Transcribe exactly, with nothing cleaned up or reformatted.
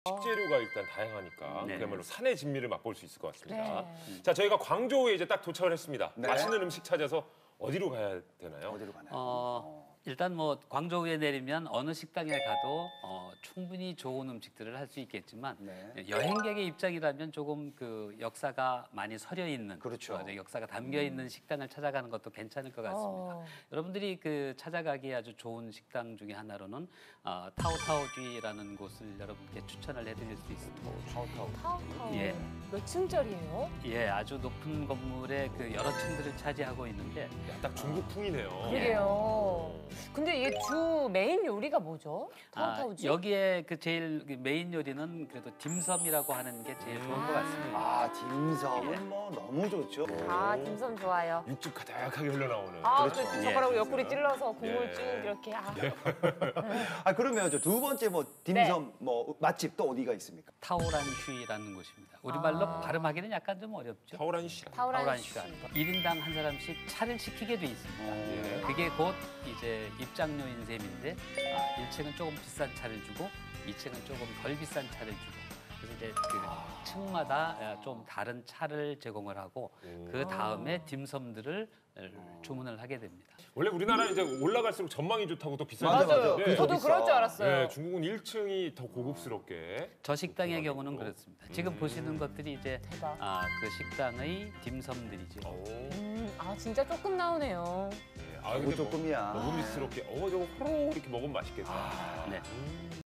식재료가 일단 다양하니까 네. 그야말로 산의 진미를 맛볼 수 있을 것 같습니다. 네. 자, 저희가 광저우에 이제 딱 도착을 했습니다. 네. 맛있는 음식 찾아서 어디로 가야 되나요? 어디로 가나요? 어, 일단 뭐 광저우에 내리면 어느 식당에 가도 어, 충분히 좋은 음식들을 할 수 있겠지만 네. 여행객의 입장이라면 조금 그 역사가 많이 서려 있는 그렇죠. 어, 역사가 담겨 있는 식당을 찾아가는 것도 괜찮을 것 같습니다. 어. 여러분들이 그 찾아가기에 아주 좋은 식당 중에 하나로는 어, 타오타오쥐라는 곳을 여러분께 추천을 해드릴 수 있습니다. 타오타오. 타오타오. 예. 몇 층짜리예요? 예, 아주 높은 건물의 그 여러 층들을 차지하고 있는데 야, 딱 중국풍이네요. 그게요. 근데 이게 주 메인 요리가 뭐죠? 아, 타오타오지? 여기에 그 제일 그 메인 요리는 그래도 딤섬이라고 하는 게 제일 좋은 것 같습니다. 아, 딤섬은 예. 뭐 너무 좋죠. 아, 딤섬 좋아요. 육즙 가득하게 흘러나오는. 아, 그렇죠. 그 예. 젓가락으로 옆구리 찔러서 국물 예. 쭉 이렇게. 아. 아, 그러면 저 두 번째 뭐 딤섬 뭐 맛집 또 어디가 있습니까? 타오란슈이라는 곳입니다. 우리말로 아. 발음하기는 약간 좀 어렵죠. 타오란시. 타오란슈. 타오란슈가 일 인당 한 사람씩 차를 시키게 돼 있습니다. 예. 그게 곧 이제 입장료인 셈인데 아, 일 층은 조금 비싼 차를 주고 이 층은 조금 덜 비싼 차를 주고 그래서 이제 그 층마다 좀 다른 차를 제공을 하고 그 다음에 딤섬들을 주문을 하게 됩니다. 원래 우리나라는 이제 올라갈수록 전망이 좋다고 또 비싼 맞아, 줄 맞아. 알았는데 저도 비싸. 그럴 줄 알았어요. 네, 중국은 일 층이 더 고급스럽게. 저 식당의 경우는 그렇습니다. 지금 음. 보시는 것들이 이제 대박. 아, 그 식당의 딤섬들이죠. 오. 음, 아, 진짜 조금 나오네요. 네. 아, 이거 근데 뭐 조금이야. 먹음직스럽게. 어, 저거 호로 이렇게 먹으면 맛있겠다. 네. 음.